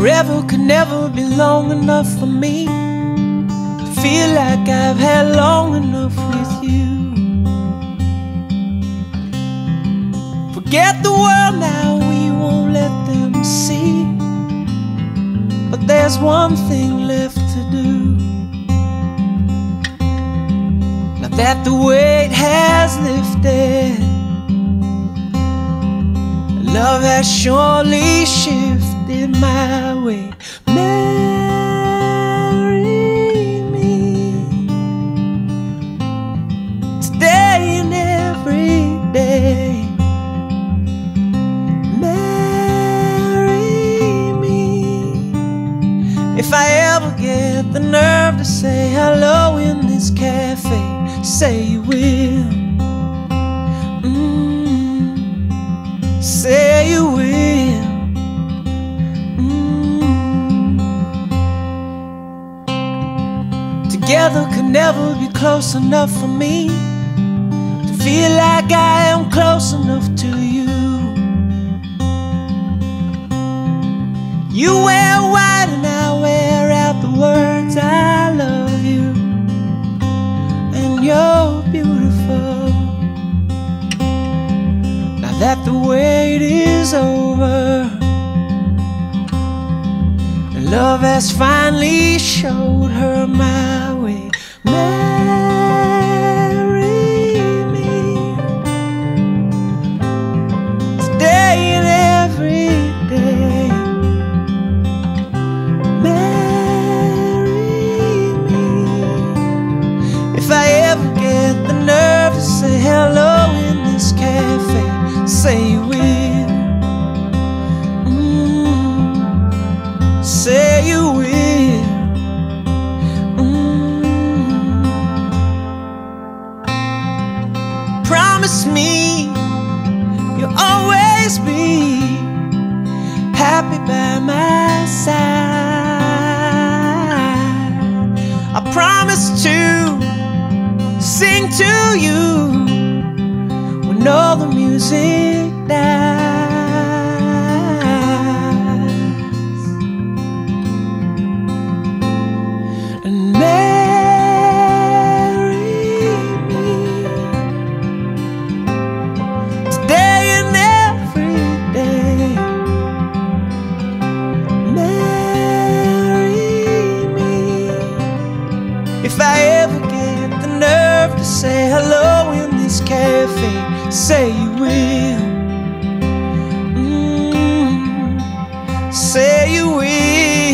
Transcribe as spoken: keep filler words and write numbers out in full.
Forever could never be long enough for me to feel like I've had long enough with you. Forget the world now, we won't let them see. But there's one thing left to do. Now that the weight has lifted, love has surely shifted my way. Marry me today and every day. Marry me. If I ever get the nerve to say hello in this cafe, say you will. Say you will. mm. Together could never be close enough for me to feel like I am close enough to you. You wear white and I wear out the words I love you, and you're beautiful. That the wait is over, and love has finally showed her my way. Marry me today and every day. Marry me. If I ever get the nerve to say hello in this cafe, say you will. mm. Say you will. mm. Promise me you'll always be happy by my side. I promise to sing to you when all the music dies. And marry me today and every day. Marry me. If I ever get the nerve to say hello in this cafe, say you will. mm. Say you will.